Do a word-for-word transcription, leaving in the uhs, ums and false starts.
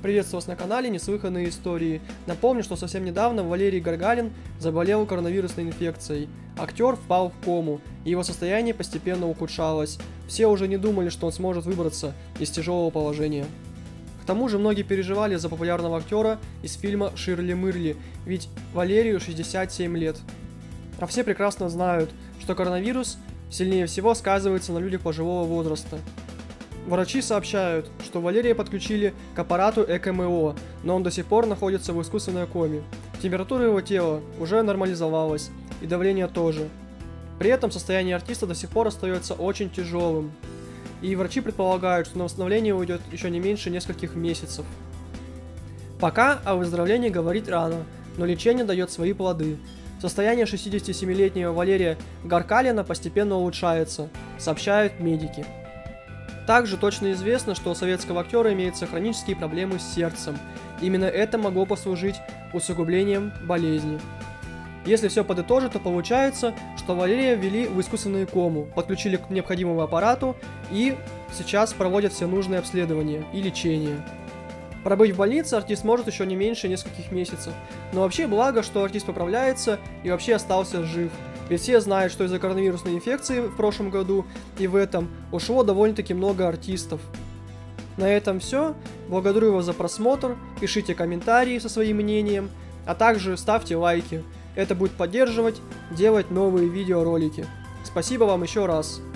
Приветствую вас на канале Неслыханные истории. Напомню, что совсем недавно Валерий Гаргалин заболел коронавирусной инфекцией. Актер впал в кому, и его состояние постепенно ухудшалось. Все уже не думали, что он сможет выбраться из тяжелого положения. К тому же многие переживали за популярного актера из фильма «Ширли-мырли», ведь Валерию шестьдесят семь лет. А все прекрасно знают, что коронавирус сильнее всего сказывается на людях пожилого возраста. Врачи сообщают, что Валерия подключили к аппарату ЭКМО, но он до сих пор находится в искусственной коме. Температура его тела уже нормализовалась, и давление тоже. При этом состояние артиста до сих пор остается очень тяжелым. И врачи предполагают, что на восстановление уйдет еще не меньше нескольких месяцев. Пока о выздоровлении говорить рано, но лечение дает свои плоды. Состояние шестидесятисемилетнего Валерия Гаргалина постепенно улучшается, сообщают медики. Также точно известно, что у советского актера имеются хронические проблемы с сердцем. Именно это могло послужить усугублением болезни. Если все подытожить, то получается, что Валерия ввели в искусственную кому, подключили к необходимому аппарату и сейчас проводят все нужные обследования и лечение. Пробыть в больнице артист может еще не меньше нескольких месяцев. Но вообще благо, что артист поправляется и вообще остался жив. Ведь все знают, что из-за коронавирусной инфекции в прошлом году и в этом ушло довольно-таки много артистов. На этом все. Благодарю вас за просмотр, пишите комментарии со своим мнением, а также ставьте лайки. Это будет поддерживать делать новые видеоролики. Спасибо вам еще раз.